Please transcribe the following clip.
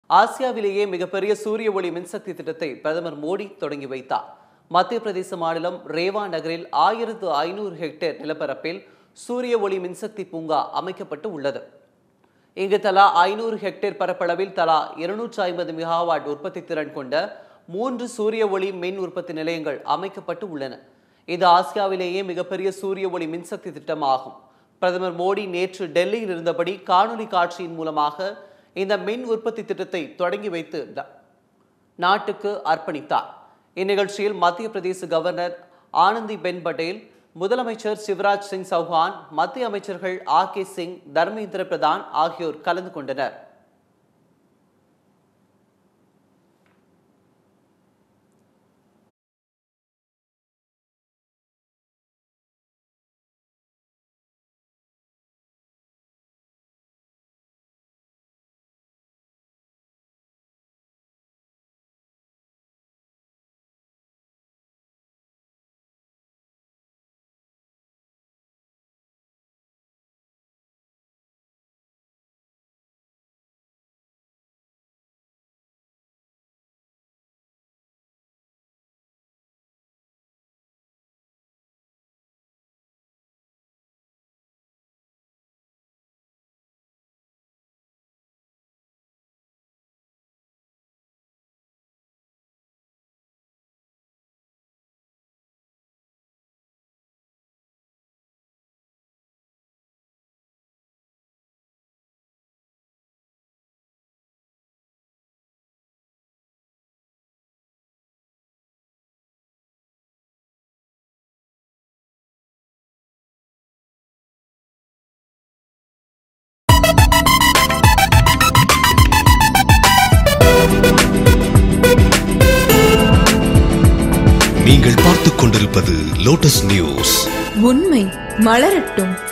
ஆசியாவிலேயே மிகப்பெரிய சூரிய ஒளி மின்சக்தி திட்டத்தை பிரதமர் மோடி தொடங்கி வைத்தார். மத்திய பிரதேச மாநிலம் ரேவா நகரில் 1500 ஹெக்டேர் நிலப்பரப்பில் சூரிய ஒளி மின்சக்தி பூங்கா அமைக்கப்பட்டு உள்ளது. இங்கு தலா 500 ஹெக்டேர் பரப்பளவில் தலா 250 மெகாவாட் உற்பத்தி திறன் கொண்ட 3 சூரிய ஒளி மின் உற்பத்தி நிலையங்கள் அமைக்கப்பட்டு உள்ளன. இது ஆசியாவிலேயே மிகப்பெரிய சூரிய ஒளி மின்சக்தி திட்டமாகும். பிரதமர் மோடி நேற்று டெல்லியில் இருந்தபடி காணொலி காட்சியின் மூலமாக இந்த மின் உற்பத்தி திட்டத்தை தொடங்கி வைத்து நாட்டுக்கு அர்ப்பணித்தார். இந்நிகழ்ச்சியில் மத்திய பிரதேச கவர்னர் ஆனந்திபென் பட்டேல், முதலமைச்சர் சிவராஜ் சிங் சௌஹான், மத்திய அமைச்சர்கள் ஆர்.கே. சிங், தர்மேந்திர பிரதான் ஆகியோர் கலந்து கொண்டனர். நீங்கள் பார்த்துக் கொண்டிருப்பது லோட்டஸ் நியூஸ். உண்மை மலரட்டும்.